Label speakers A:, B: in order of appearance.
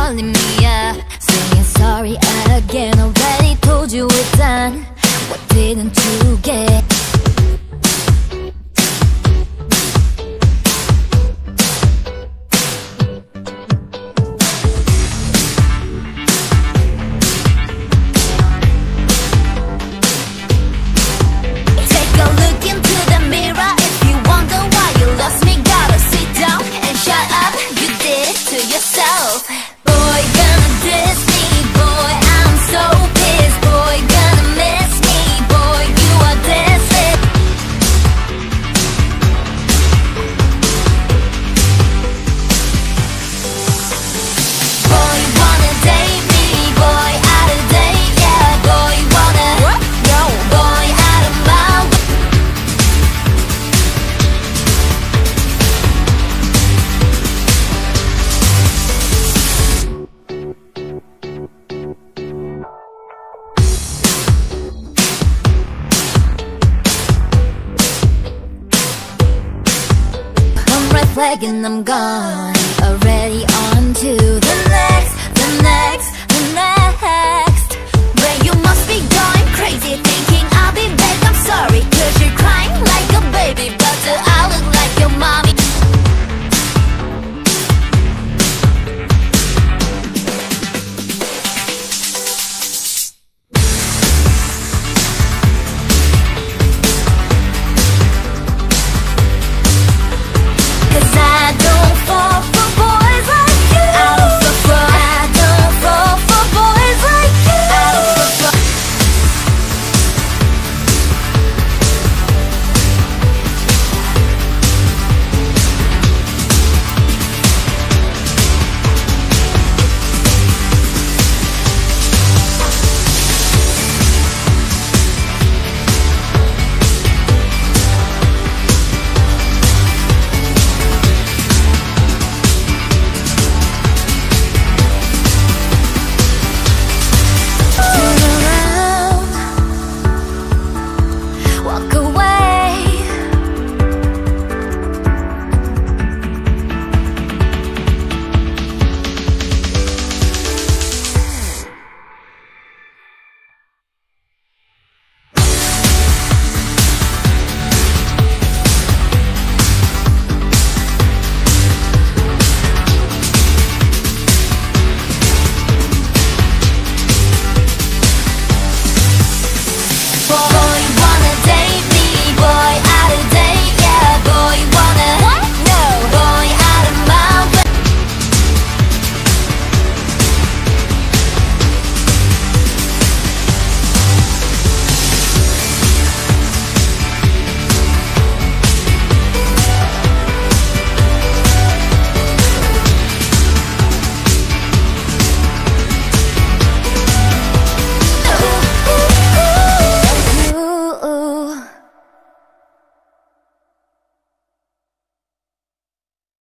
A: calling me up, saying sorry again. Already told you we're done. What didn't you get? Take a look into the mirror if you wonder why you lost me. Gotta sit down and shut up. You did it to yourself. Boy, gonna diss me. Boy, I'm so pissed. Boy, gonna miss me. Boy, you are dissing. Boy, wanna date me. Boy, out of date, yeah. Boy, wanna what? No. Boy, out of my way. I'm red flag and I'm gone.